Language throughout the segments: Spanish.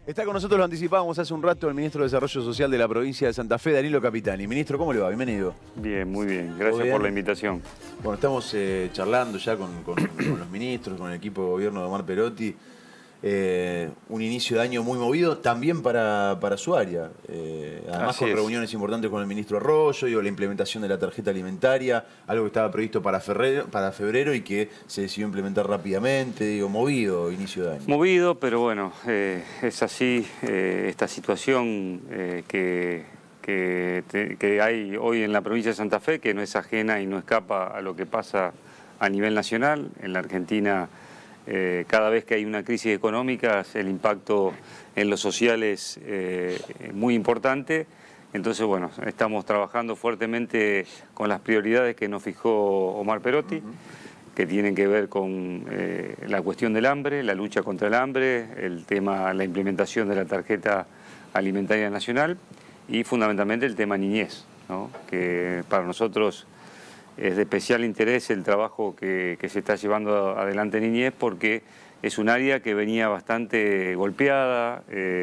Está con nosotros, lo anticipábamos hace un rato, el ministro de Desarrollo Social de la provincia de Santa Fe, Danilo Capitani. Ministro, ¿cómo le va? Bienvenido. Bien, muy bien. Gracias por la invitación. Bueno, estamos charlando ya con los ministros, con el equipo de gobierno de Omar Perotti. Un inicio de año muy movido también para su área. Además Así con es. reuniones importantes con el ministro Arroyo, la implementación de la tarjeta alimentaria, algo que estaba previsto para febrero y que se decidió implementar rápidamente. Movido inicio de año. Movido, pero bueno, es así esta situación que hay hoy en la provincia de Santa Fe, que no es ajena y no escapa a lo que pasa a nivel nacional. En la Argentina, cada vez que hay una crisis económica, el impacto en lo social es muy importante. Entonces, bueno, estamos trabajando fuertemente con las prioridades que nos fijó Omar Perotti, que tienen que ver con la cuestión del hambre, la lucha contra el hambre, la implementación de la tarjeta alimentaria nacional y fundamentalmente el tema niñez, ¿no? Que para nosotros es de especial interés el trabajo que se está llevando adelante en niñez, porque es un área que venía bastante golpeada.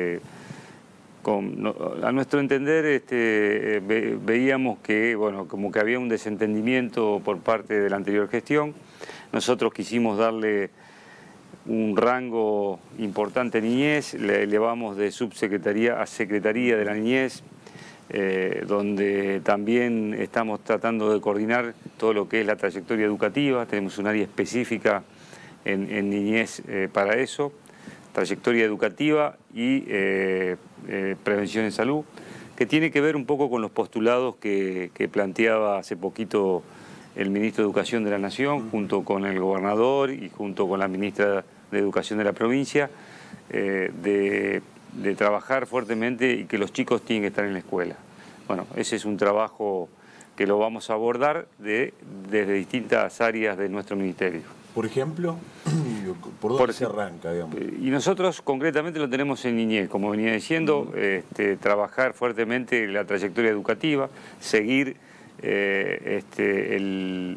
A nuestro entender veíamos que, bueno, como que había un desentendimiento por parte de la anterior gestión. Nosotros quisimos darle un rango importante a niñez, le elevamos de subsecretaría a secretaría de la niñez, donde también estamos tratando de coordinar todo lo que es la trayectoria educativa. Tenemos un área específica en niñez para eso, trayectoria educativa y prevención en salud, que tiene que ver un poco con los postulados que planteaba hace poquito el ministro de Educación de la Nación, junto con el gobernador y junto con la ministra de Educación de la provincia, de trabajar fuertemente y que los chicos tienen que estar en la escuela. Bueno, ese es un trabajo que lo vamos a abordar desde distintas áreas de nuestro ministerio. Por ejemplo, ¿por dónde se arranca, digamos? Y nosotros concretamente lo tenemos en niñez, como venía diciendo, trabajar fuertemente la trayectoria educativa, seguir el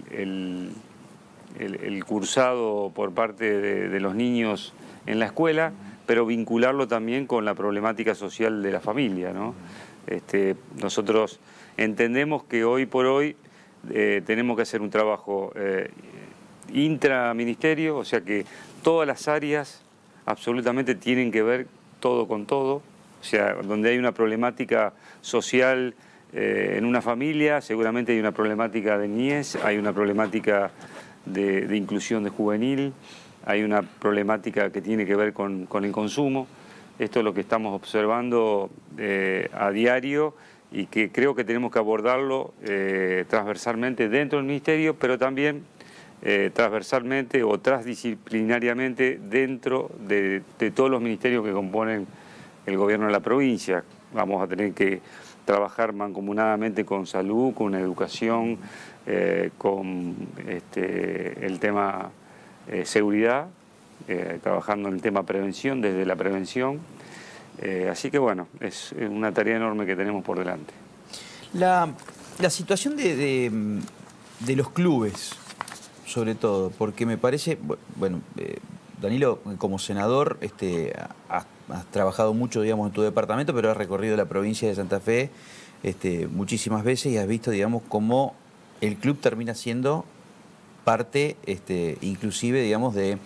cursado por parte de los niños en la escuela, pero vincularlo también con la problemática social de la familia, ¿no? Nosotros entendemos que hoy por hoy tenemos que hacer un trabajo intraministerio, o sea que todas las áreas absolutamente tienen que ver todo con todo, o sea, donde hay una problemática social en una familia, seguramente hay una problemática de niñez, hay una problemática de inclusión de juvenil, hay una problemática que tiene que ver con el consumo. Esto es lo que estamos observando a diario y que creo que tenemos que abordarlo transversalmente dentro del ministerio, pero también transversalmente o transdisciplinariamente dentro de todos los ministerios que componen el gobierno de la provincia. Vamos a tener que trabajar mancomunadamente con salud, con educación, con el tema seguridad, trabajando en el tema prevención, desde la prevención. Así que bueno, es una tarea enorme que tenemos por delante. La situación de los clubes, sobre todo, porque me parece, bueno, Danilo, como senador, has trabajado mucho, digamos, en tu departamento, pero has recorrido la provincia de Santa Fe muchísimas veces y has visto, digamos, cómo el club termina siendo parte, inclusive, digamos, del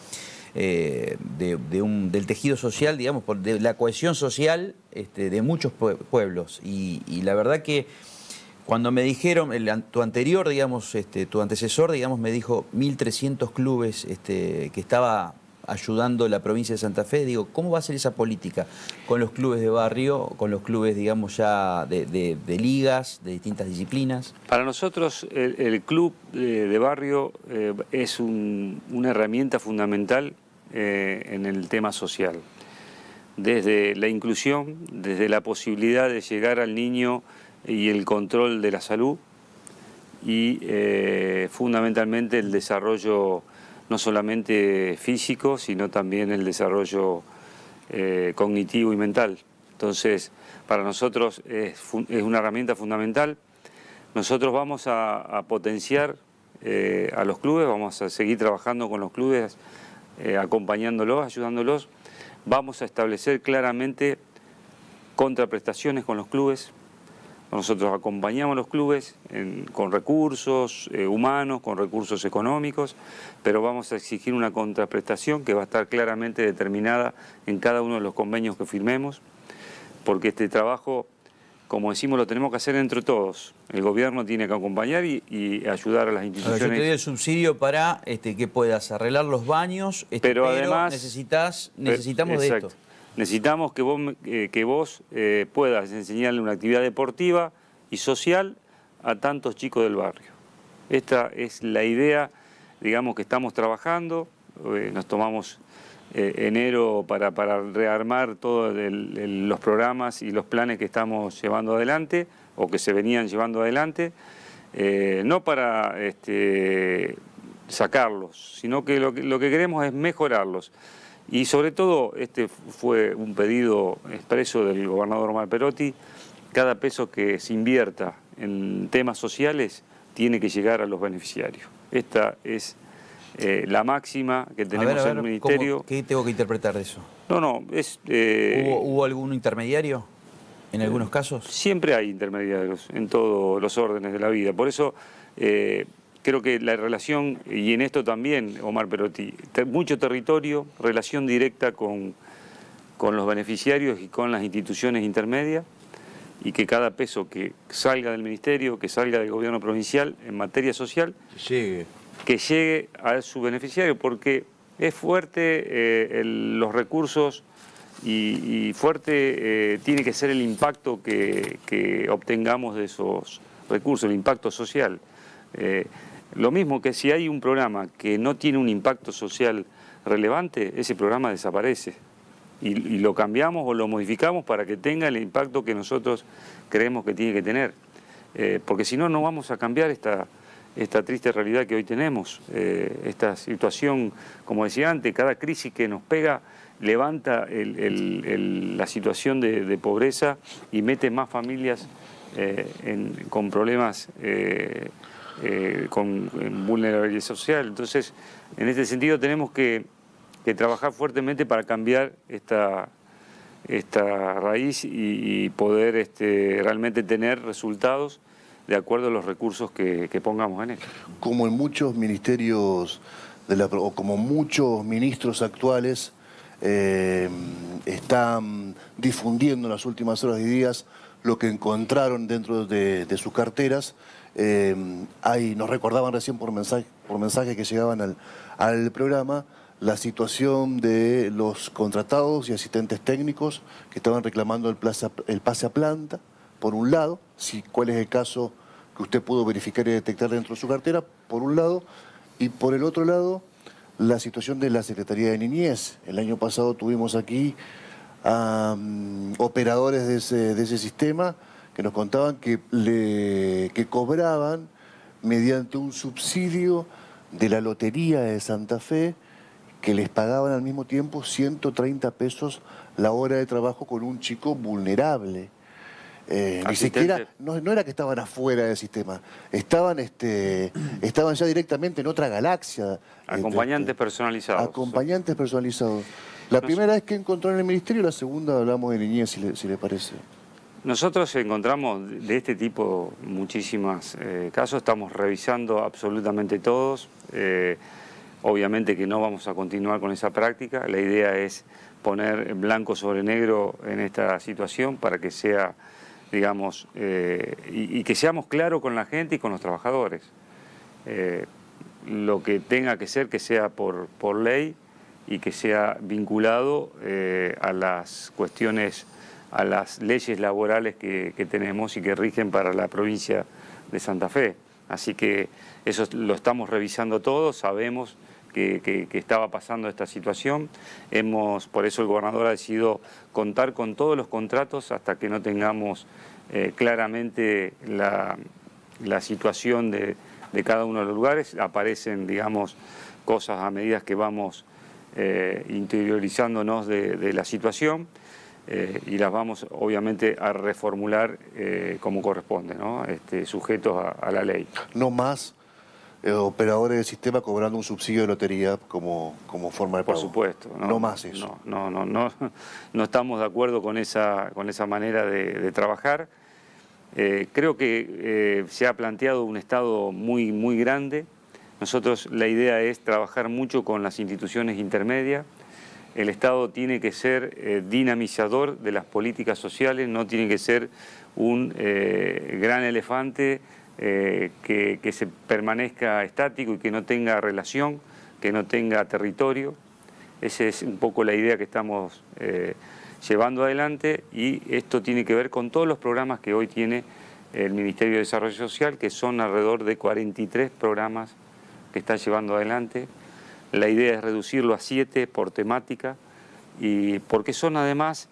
tejido social, digamos, de la cohesión social de muchos pueblos. Y la verdad que cuando me dijeron, tu anterior, digamos, tu antecesor, digamos, me dijo 1.300 clubes que estaba ayudando la provincia de Santa Fe, digo, ¿cómo va a ser esa política con los clubes de barrio, con los clubes, digamos, ya de ligas, de distintas disciplinas? Para nosotros el club de barrio es una herramienta fundamental en el tema social. Desde la inclusión, desde la posibilidad de llegar al niño y el control de la salud y fundamentalmente el desarrollo no solamente físico, sino también el desarrollo cognitivo y mental. Entonces, para nosotros es una herramienta fundamental. Nosotros vamos a potenciar a los clubes, vamos a seguir trabajando con los clubes, acompañándolos, ayudándolos. Vamos a establecer claramente contraprestaciones con los clubes. Nosotros acompañamos a los clubes con recursos humanos, con recursos económicos, pero vamos a exigir una contraprestación que va a estar claramente determinada en cada uno de los convenios que firmemos, porque este trabajo, como decimos, lo tenemos que hacer entre todos. El gobierno tiene que acompañar y ayudar a las instituciones. Yo te doy el subsidio para que puedas arreglar los baños, pero además necesitamos de esto. Necesitamos que vos puedas enseñarle una actividad deportiva y social a tantos chicos del barrio. Esta es la idea, digamos, que estamos trabajando. Nos tomamos enero para rearmar todos los programas y los planes que estamos llevando adelante o que se venían llevando adelante, no para sacarlos, sino que lo que queremos es mejorarlos. Y sobre todo, este fue un pedido expreso del gobernador Omar Perotti: cada peso que se invierta en temas sociales tiene que llegar a los beneficiarios. Esta es la máxima que tenemos en el Ministerio. ¿Qué tengo que interpretar de eso? No, es... ¿Hubo algún intermediario en algunos casos? Siempre hay intermediarios en todos los órdenes de la vida. Por eso creo que la relación, y en esto también, Omar Perotti, mucho territorio, relación directa con los beneficiarios y con las instituciones intermedias, y que cada peso que salga del Ministerio, que salga del gobierno provincial en materia social, que llegue a su beneficiario, porque es fuerte los recursos y fuerte tiene que ser el impacto que obtengamos de esos recursos, el impacto social. Lo mismo que si hay un programa que no tiene un impacto social relevante, ese programa desaparece y lo cambiamos o lo modificamos para que tenga el impacto que nosotros creemos que tiene que tener. Porque si no, no vamos a cambiar esta triste realidad que hoy tenemos. Esta situación, como decía antes, cada crisis que nos pega levanta la situación de pobreza y mete más familias con problemas, con vulnerabilidad social. Entonces, en este sentido tenemos que trabajar fuertemente para cambiar esta raíz y poder realmente tener resultados de acuerdo a los recursos que pongamos en esto. Como en muchos ministerios, o como muchos ministros actuales están difundiendo en las últimas horas y días lo que encontraron dentro de sus carteras. Nos recordaban recién por mensajes que llegaban al programa la situación de los contratados y asistentes técnicos que estaban reclamando el pase a planta, por un lado, cuál es el caso que usted pudo verificar y detectar dentro de su cartera, por un lado, y por el otro lado, la situación de la Secretaría de Niñez. El año pasado tuvimos aquí a operadores de ese sistema que nos contaban que cobraban mediante un subsidio de la Lotería de Santa Fe, que les pagaban al mismo tiempo 130 pesos la hora de trabajo con un chico vulnerable. Ni siquiera, no era que estaban afuera del sistema, estaban ya directamente en otra galaxia. Acompañantes personalizados. Acompañantes personalizados. La primera vez que encontró en el Ministerio, la segunda hablamos de niñez, si le parece. Nosotros encontramos de este tipo muchísimos casos, estamos revisando absolutamente todos. Obviamente que no vamos a continuar con esa práctica. La idea es poner blanco sobre negro en esta situación para que sea, digamos, y que seamos claros con la gente y con los trabajadores. Lo que tenga que sea por ley y que sea vinculado a las cuestiones, a las leyes laborales que tenemos y que rigen para la provincia de Santa Fe. Así que eso lo estamos revisando todos, sabemos que estaba pasando esta situación. Por eso el gobernador ha decidido contar con todos los contratos hasta que no tengamos claramente la situación de cada uno de los lugares. Aparecen, digamos, cosas a medida que vamos interiorizándonos de la situación y las vamos obviamente a reformular como corresponde, ¿no? Sujetos a la ley. No más operadores del sistema cobrando un subsidio de lotería como forma de Por pago. supuesto. No más eso. No estamos de acuerdo con esa manera de trabajar. Creo que se ha planteado un Estado muy, muy grande. Nosotros la idea es trabajar mucho con las instituciones intermedias. El Estado tiene que ser dinamizador de las políticas sociales, no tiene que ser un gran elefante que se permanezca estático y que no tenga relación, que no tenga territorio. Esa es un poco la idea que estamos llevando adelante, y esto tiene que ver con todos los programas que hoy tiene el Ministerio de Desarrollo Social, que son alrededor de 43 programas que está llevando adelante. La idea es reducirlo a 7 por temática, y porque son además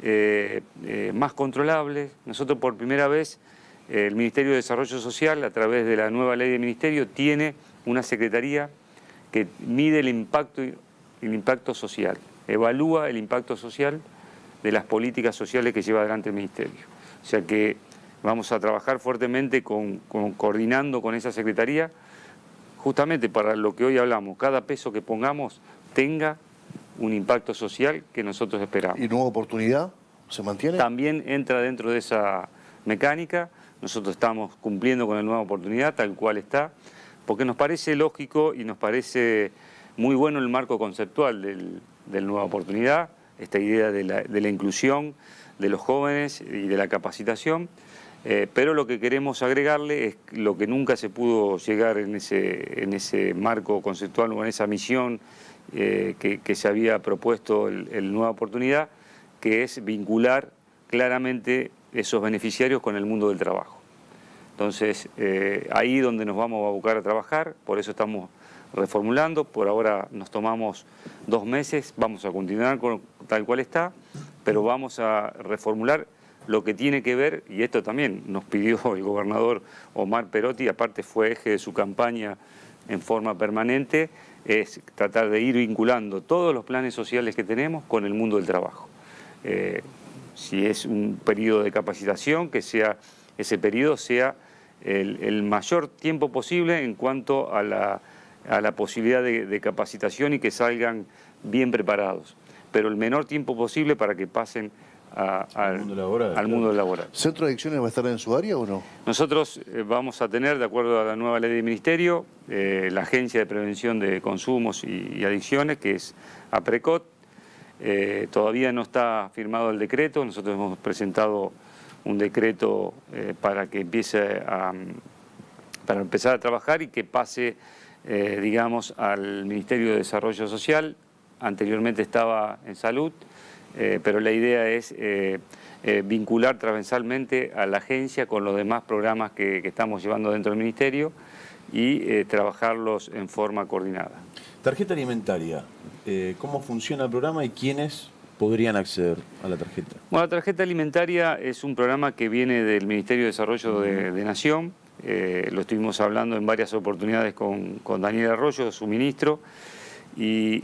más controlables. Nosotros por primera vez, el Ministerio de Desarrollo Social, a través de la nueva ley de ministerio, tiene una secretaría que mide el impacto social, evalúa el impacto social de las políticas sociales que lleva adelante el Ministerio. O sea que vamos a trabajar fuertemente coordinando con esa secretaría, justamente para lo que hoy hablamos, cada peso que pongamos tenga un impacto social que nosotros esperamos. ¿Y Nueva Oportunidad se mantiene? También entra dentro de esa mecánica. Nosotros estamos cumpliendo con la Nueva Oportunidad tal cual está, porque nos parece lógico y nos parece muy bueno el marco conceptual del Nueva Oportunidad, esta idea de la inclusión de los jóvenes y de la capacitación, pero lo que queremos agregarle es lo que nunca se pudo llegar en ese marco conceptual o en esa misión que se había propuesto el Nueva Oportunidad, que es vincular claramente esos beneficiarios con el mundo del trabajo. Entonces, ahí donde nos vamos a buscar a trabajar, por eso estamos reformulando. Por ahora nos tomamos 2 meses, vamos a continuar con tal cual está, pero vamos a reformular lo que tiene que ver, y esto también nos pidió el gobernador Omar Perotti, aparte fue eje de su campaña en forma permanente, es tratar de ir vinculando todos los planes sociales que tenemos con el mundo del trabajo. Si es un periodo de capacitación, que ese periodo sea el mayor tiempo posible en cuanto a la posibilidad de capacitación y que salgan bien preparados, pero el menor tiempo posible para que pasen al mundo laboral. ¿Centro de Adicciones va a estar en su área o no? Nosotros vamos a tener, de acuerdo a la nueva ley del Ministerio, la Agencia de Prevención de Consumos y Adicciones, que es APRECOT. Todavía no está firmado el decreto. Nosotros hemos presentado un decreto para que para empezar a trabajar y que pase, digamos, al Ministerio de Desarrollo Social. Anteriormente estaba en Salud, pero la idea es vincular transversalmente a la agencia con los demás programas que estamos llevando dentro del Ministerio y trabajarlos en forma coordinada. Tarjeta alimentaria, ¿cómo funciona el programa y quiénes podrían acceder a la tarjeta? Bueno, la tarjeta alimentaria es un programa que viene del Ministerio de Desarrollo de Nación. Lo estuvimos hablando en varias oportunidades con Daniel Arroyo, su ministro, y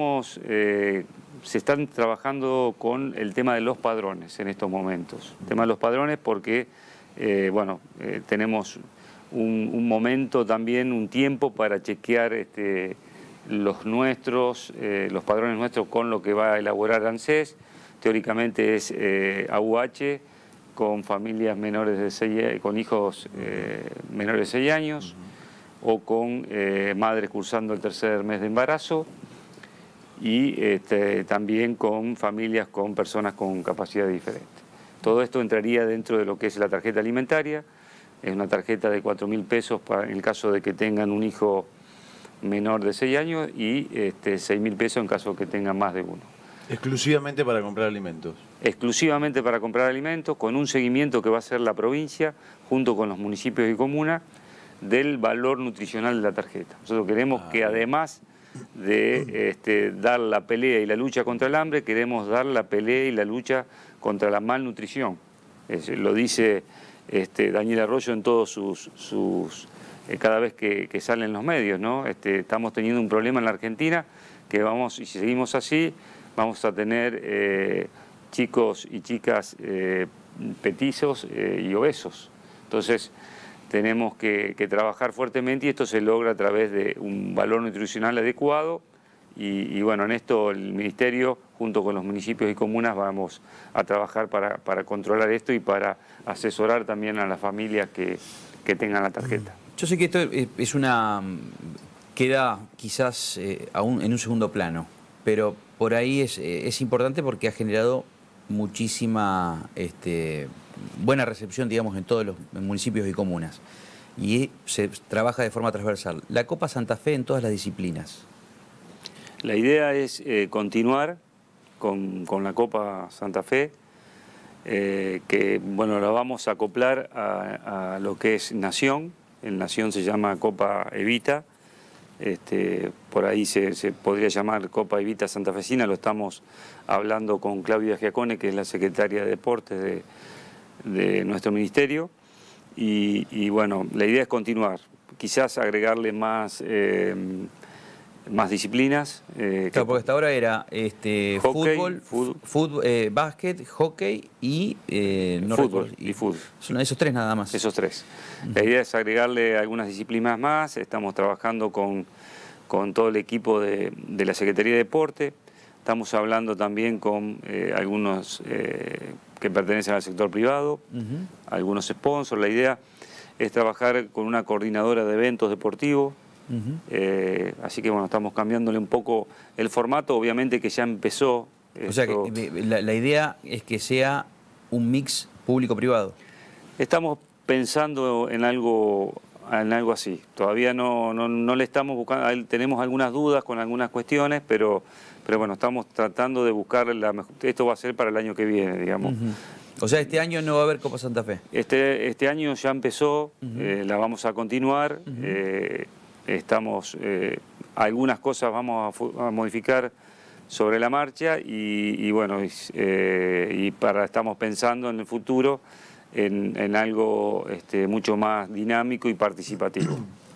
se están trabajando con el tema de los padrones en estos momentos. El tema de los padrones porque, tenemos un momento también, un tiempo para chequear los padrones nuestros con lo que va a elaborar ANSES. Teóricamente es AUH con familias menores de 6, con hijos menores de 6 años, o con madres cursando el 3er mes de embarazo, y también con familias con personas con capacidades diferentes. Todo esto entraría dentro de lo que es la tarjeta alimentaria. Es una tarjeta de 4.000 pesos en el caso de que tengan un hijo menor de 6 años y 6.000 pesos en caso de que tengan más de uno. Exclusivamente para comprar alimentos. Exclusivamente para comprar alimentos, con un seguimiento que va a hacer la provincia junto con los municipios y comunas del valor nutricional de la tarjeta. Nosotros queremos que además de dar la pelea y la lucha contra el hambre, queremos dar la pelea y la lucha contra la malnutrición. Lo dice Daniel Arroyo en todos sus cada vez que salen en los medios, ¿no? Estamos teniendo un problema en la Argentina que y si seguimos así, vamos a tener chicos y chicas petizos y obesos. Entonces, tenemos que trabajar fuertemente y esto se logra a través de un valor nutricional adecuado y bueno, en esto el Ministerio, junto con los municipios y comunas, vamos a trabajar para controlar esto y para asesorar también a las familias que tengan la tarjeta. Yo sé que esto es queda quizás aún en un segundo plano, pero por ahí es importante porque ha generado muchísima buena recepción, digamos, en todos los municipios y comunas. Y se trabaja de forma transversal. La Copa Santa Fe en todas las disciplinas. La idea es continuar con la Copa Santa Fe, que bueno, la vamos a acoplar a lo que es Nación. En Nación se llama Copa Evita. Por ahí se podría llamar Copa Evita Santafesina, lo estamos hablando con Claudia Giacone, que es la secretaria de Deportes de nuestro ministerio, y bueno, la idea es continuar, quizás agregarle más disciplinas. Claro, porque hasta ahora era hockey, fútbol, básquet, hockey y fútbol. Y fútbol. Son esos tres nada más. Esos tres. La idea es agregarle algunas disciplinas más. Estamos trabajando con todo el equipo de la Secretaría de Deporte. Estamos hablando también con algunos que pertenecen al sector privado, algunos sponsors. La idea es trabajar con una coordinadora de eventos deportivos. Así que bueno, estamos cambiándole un poco el formato, obviamente que ya empezó. O sea que la idea es que sea un mix público-privado. Estamos pensando en algo así. Todavía no le estamos buscando, tenemos algunas dudas con algunas cuestiones, pero bueno, estamos tratando de buscar la mejor. Esto va a ser para el año que viene, digamos. O sea, este año no va a haber Copa Santa Fe. Este año ya empezó, la vamos a continuar. Algunas cosas vamos a modificar sobre la marcha y bueno, estamos pensando en el futuro en algo mucho más dinámico y participativo.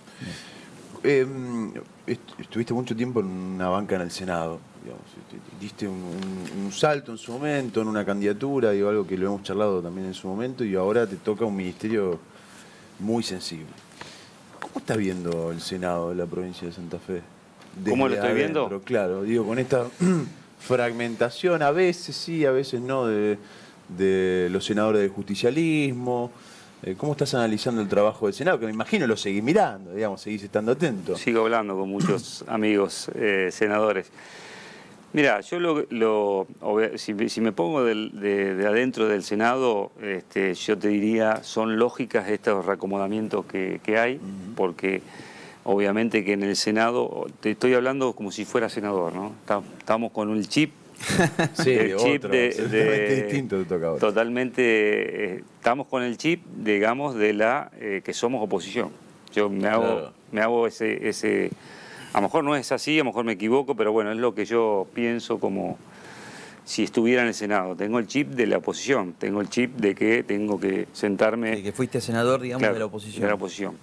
Estuviste mucho tiempo en una banca en el Senado, digamos, diste un salto en su momento, en una candidatura, digo, algo que lo hemos charlado también en su momento, y ahora te toca un ministerio muy sensible. ¿Cómo está viendo el Senado de la provincia de Santa Fe? ¿Cómo lo estoy viendo? Claro, digo, con esta fragmentación, a veces sí, a veces no, de los senadores del justicialismo. ¿Cómo estás analizando el trabajo del Senado? Que me imagino lo seguís mirando, digamos, seguís estando atento. Sigo hablando con muchos amigos senadores. Mira, yo si me pongo de adentro del Senado, yo te diría, son lógicas estos reacomodamientos que hay, porque obviamente que en el Senado, te estoy hablando como si fuera senador, ¿no? Estamos con un chip. Sí, el chip totalmente distinto te toca ahora. Totalmente, estamos con el chip, digamos, de que somos oposición. Yo me hago ese a lo mejor no es así, a lo mejor me equivoco, pero bueno, es lo que yo pienso como si estuviera en el Senado. Tengo el chip de la oposición, tengo el chip de que tengo que sentarme... De que fuiste senador, digamos, claro, de la oposición. De la oposición.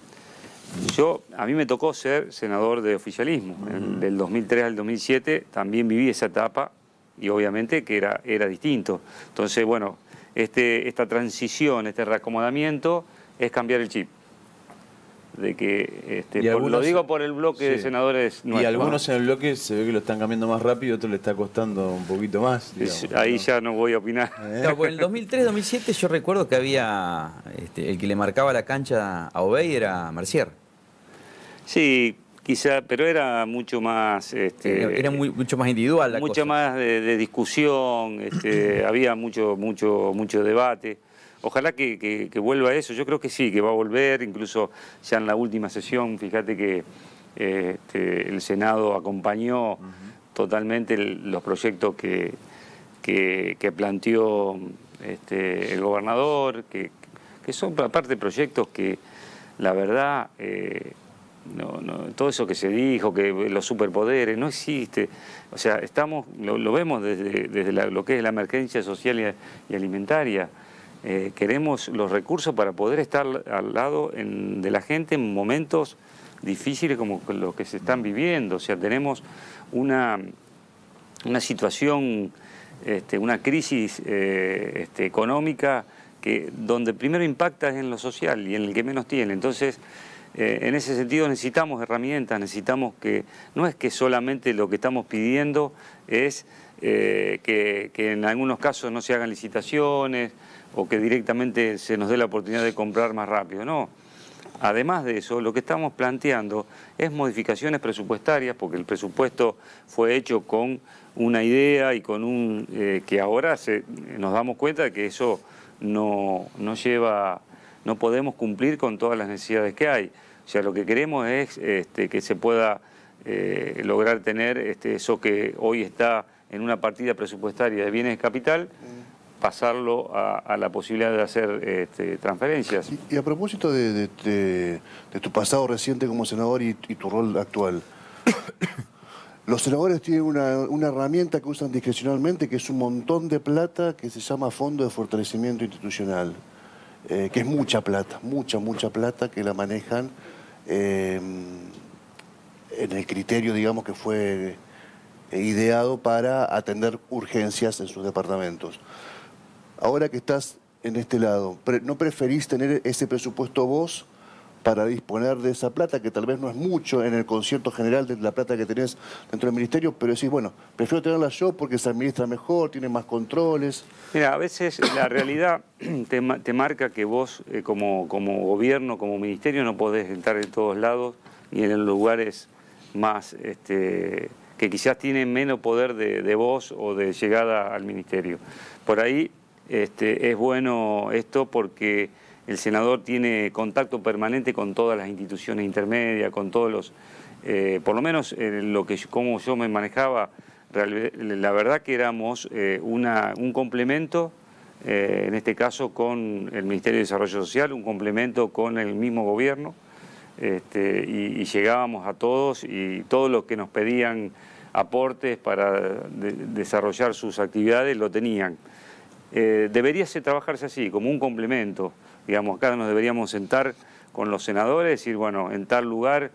A mí me tocó ser senador de oficialismo. Del 2003 al 2007 también viví esa etapa y obviamente que era distinto. Entonces, bueno, esta transición, este reacomodamiento es cambiar el chip. De que lo digo por el bloque de senadores nuestros. Y algunos en el bloque se ve que lo están cambiando más rápido, otros le está costando un poquito más, digamos, ahí ya no voy a opinar. No, en el 2003-2007 yo recuerdo que había el que le marcaba la cancha a Obey era Mercier. Sí, quizá, pero era mucho más... era mucho más individual la cosa. Mucho más de discusión, había mucho debate. Ojalá que vuelva a eso, yo creo que sí, que va a volver, incluso ya en la última sesión, fíjate que el Senado acompañó totalmente los proyectos que planteó el gobernador, que son aparte proyectos que la verdad, todo eso que se dijo, que los superpoderes, no existe. O sea, lo vemos desde lo que es la emergencia social y alimentaria. Queremos los recursos para poder estar al lado de la gente en momentos difíciles como los que se están viviendo. O sea, tenemos una situación, una crisis económica que donde primero impacta es en lo social y en el que menos tiene. Entonces, en ese sentido necesitamos herramientas, necesitamos que, no es que solamente lo que estamos pidiendo es que en algunos casos no se hagan licitaciones o que directamente se nos dé la oportunidad de comprar más rápido, no. Además de eso, lo que estamos planteando es modificaciones presupuestarias, porque el presupuesto fue hecho con una idea y con un que ahora nos damos cuenta de que eso no podemos cumplir con todas las necesidades que hay. O sea, lo que queremos es que se pueda lograr tener eso que hoy está en una partida presupuestaria de bienes de capital, pasarlo a la posibilidad de hacer transferencias. Y a propósito de tu pasado reciente como senador y tu rol actual, los senadores tienen una herramienta que usan discrecionalmente, que es un montón de plata que se llama Fondo de Fortalecimiento Institucional, que es mucha plata que la manejan en el criterio, digamos, que fue ideado para atender urgencias en sus departamentos. Ahora que estás en este lado, ¿no preferís tener ese presupuesto vos para disponer de esa plata, que tal vez no es mucho en el concierto general de la plata que tenés dentro del ministerio, pero decís, bueno, prefiero tenerla yo porque se administra mejor, tiene más controles? Mira, a veces la realidad te marca que vos como gobierno, como ministerio, no podés estar en todos lados y en los lugares más que quizás tienen menos poder de voz o de llegada al ministerio. Por ahí es bueno esto porque el senador tiene contacto permanente con todas las instituciones intermedias, con todos los, por lo menos como yo me manejaba, la verdad que éramos un complemento, en este caso con el Ministerio de Desarrollo Social, un complemento con el mismo gobierno, y llegábamos a todos y todos los que nos pedían aportes para desarrollar sus actividades lo tenían. Debería trabajarse así, como un complemento. Digamos, acá nos deberíamos sentar con los senadores y decir, bueno, en tal lugar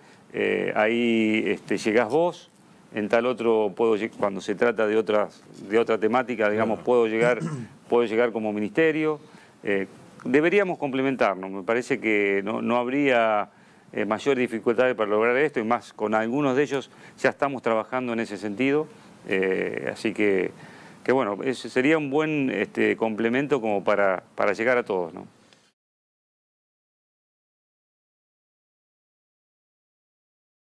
ahí llegás vos, en tal otro cuando se trata de otra temática, digamos, puedo llegar como ministerio. Deberíamos complementarnos, me parece que no habría mayores dificultades para lograr esto, y más con algunos de ellos ya estamos trabajando en ese sentido, así que bueno, ese sería un buen complemento como para llegar a todos, ¿no?